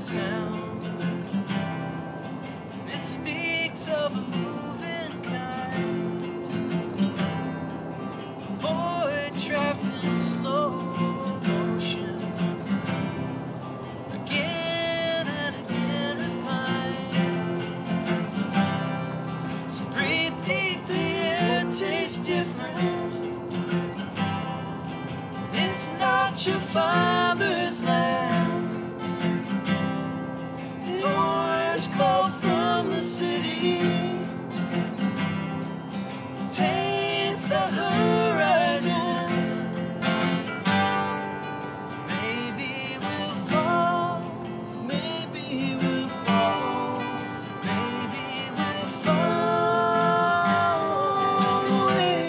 sound. It speaks of a moving kind, a boy trapped in slow motion, again and again repines. So breathe deep, the air tastes different. It's not your father's land. The orange glow from the city taints the horizon. Maybe we'll fall, maybe we'll fall, maybe we'll fall away.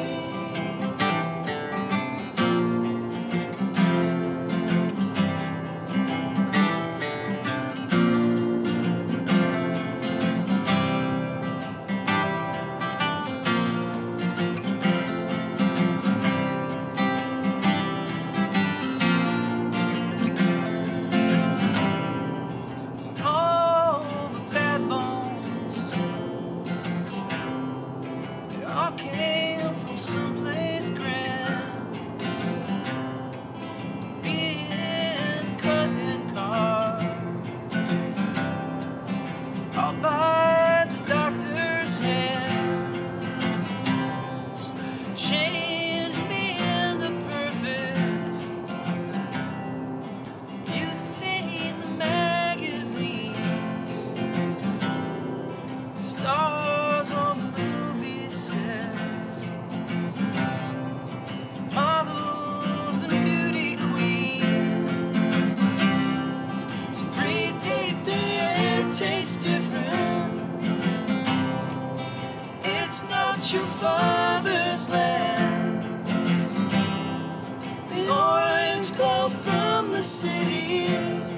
All came from someplace grand, being cut and carved, all by the doctor's hands. Change me into perfect. You've seen the magazines, stars on the movie sets, models and beauty queens. So breathe deep, the air tastes different. It's not your father's land. The orange glow from the city